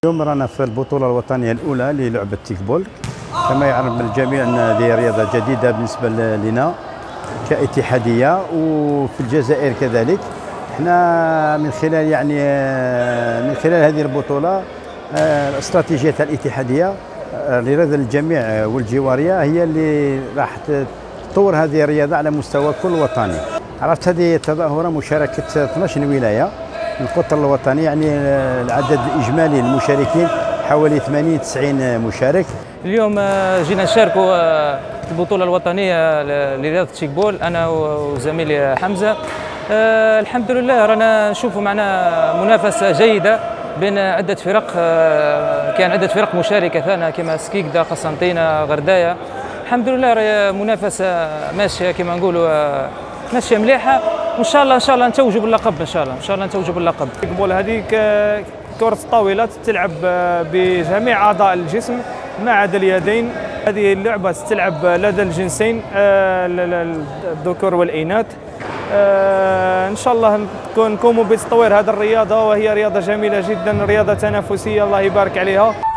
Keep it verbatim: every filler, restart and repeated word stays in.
اليوم رانا في البطولة الوطنية الأولى للعبة تيكبول. كما يعلم الجميع أن هذه رياضة جديدة بالنسبة لنا كاتحادية وفي الجزائر كذلك. احنا من خلال يعني من خلال هذه البطولة الاستراتيجية الاتحادية لرضا الجميع والجوارية هي اللي راح تطور هذه الرياضة على مستوى كل وطني. عرفت هذه التظاهرة مشاركة اثناش ولاية من القطر الوطني، يعني العدد الإجمالي للمشاركين حوالي ثمانين تسعين مشارك. اليوم جينا نشاركوا في البطولة الوطنية لرياضة تيكبول أنا وزميلي حمزة. الحمد لله رانا نشوفوا معنا منافسة جيدة بين عدة فرق، كان عدة فرق مشاركة ثانية كما سكيكدا، قسنطينة، غرداية. الحمد لله منافسة ماشية كما نقولوا ماشية مليحة، وإن شاء الله إن شاء الله نتوجوا باللقب إن شاء الله إن شاء الله نتوجوا باللقب. تيكبول هذيك كرة الطاولة تلعب بجميع أعضاء الجسم ما عدا اليدين. هذه اللعبة تلعب لدى الجنسين الذكور والإناث. إن شاء الله نقوموا بتطوير هذه الرياضة، وهي رياضة جميلة جدا، رياضة تنافسية الله يبارك عليها.